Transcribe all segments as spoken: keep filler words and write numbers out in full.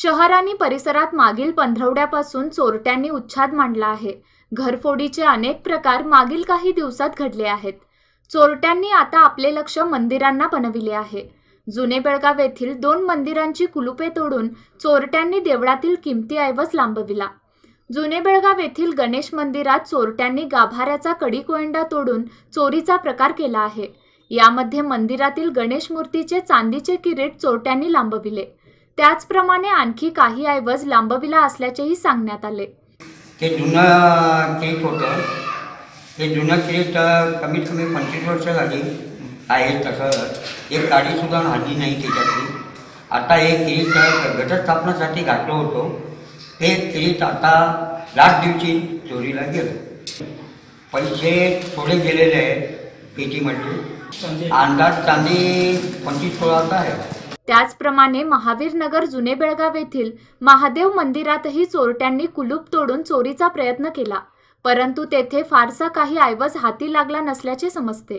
शहर आणि परिसरात मागील पंधरवड्यापासून चोरट्यांनी उच्छाद मांडला आहे। घरफोडीचे अनेक प्रकार मागील काही दिवसात घडले आहेत। चोरट्यांनी आता आपले लक्ष मंदिरांना बनविले आहे। जुने बेळगाव येथील दोन मंदिरांची कुलुपे तोडून चोरट्यांनी देवळातील किमती ऐवज लांबविला। जुने बेळगाव येथील गणेश मंदिरात चोरट्यांनी गाभाऱ्याचा कडीकोयंडा तोडून चोरीचा प्रकार केला आहे। यामध्ये मंदिरातील गणेश मूर्तीचे चांदीचे किरीट चोरट्यांनी लांबविले। त्याचप्रमाणे आणखी काही ऐवज लांबविला असल्याचेही सांगण्यात आले। ते जुनं किरीट होतं, ते जुनं किरीट कमीत कमी पंचवीस वर्ष झाली आहे। तसं एक काडीसुद्धा हल्ली नाही त्याच्यातली। आता हे किरीट घटस्थापनासाठी घातलं होतं, ते किरीट आता लास्ट दिवशी चोरीला गेलं। पैसे थोडे गेलेले आहेत पेटीमध्ये, अंदाज चांदी पंचवीस सोळाचा आहे। त्याचप्रमाणे महावीर नगर जुने बेळगाव येथील महादेव मंदिरातही चोरट्यांनी कुलूप तोडून चोरीचा प्रयत्न केला, परंतु तेथे फारसा काही ऐवज हाती लागला नसल्याचे समजते।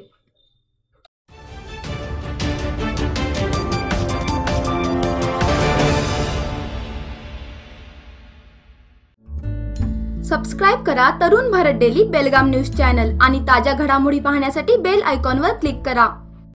सबस्क्राइब करा Tarun Bharat daily Belgaum news channel आणि ताज्या घडामोडी पाहण्यासाठी बेल आयकॉनवर क्लिक करा।